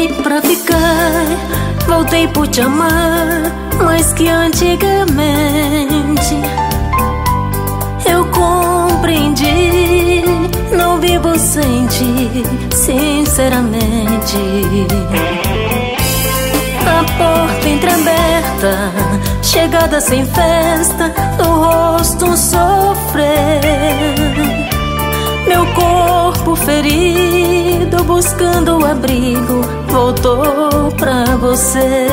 Voltei pra ficar, voltei por te amar mais que antigamente. Eu compreendi, não vivo sem ti, sinceramente. A porta entreaberta, chegada sem festa, no rosto um sofrer. Meu corpo ferido, buscando abrigo, voltou pra você.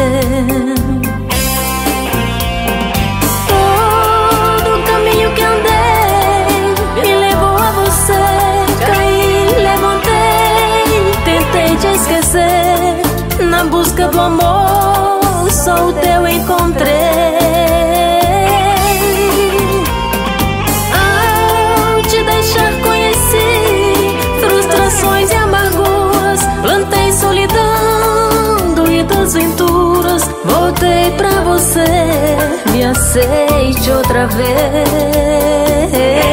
Todo o caminho que andei me levou a você. Caí, levantei, tentei te esquecer. Na busca do amor, só o teu encontrei. Ao te deixar conheci frustrações e amarguras, plantei solidão, doídas venturas. Voltei pra você, me aceite outra vez.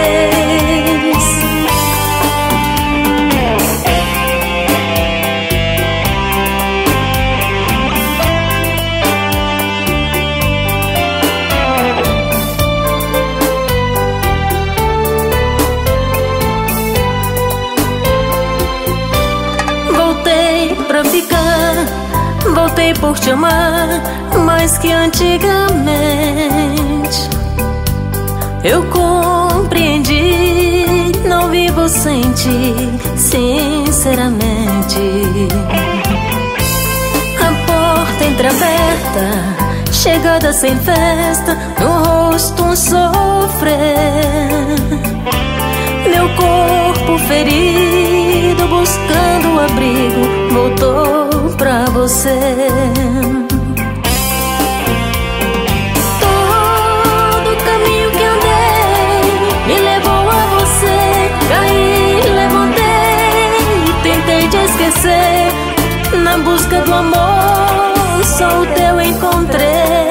Pra ficar, voltei por te amar mais que antigamente. Eu compreendi, não vivo sem ti, sinceramente. A porta entreaberta, chegada sem festa, no rosto um sofrer. Meu corpo ferido, buscando abrigo, voltou pra você. Todo o caminho que andei me levou a você. Caí, levantei, tentei te esquecer. Na busca do amor, só o teu encontrei.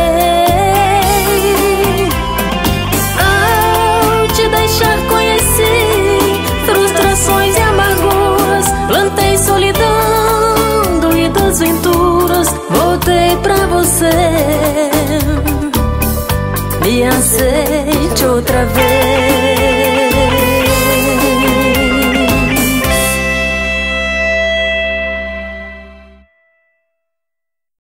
Ao te deixar conheci frustrações e amarguras, plantei solidão, doídas venturas. Voltei pra você, me aceite outra vez.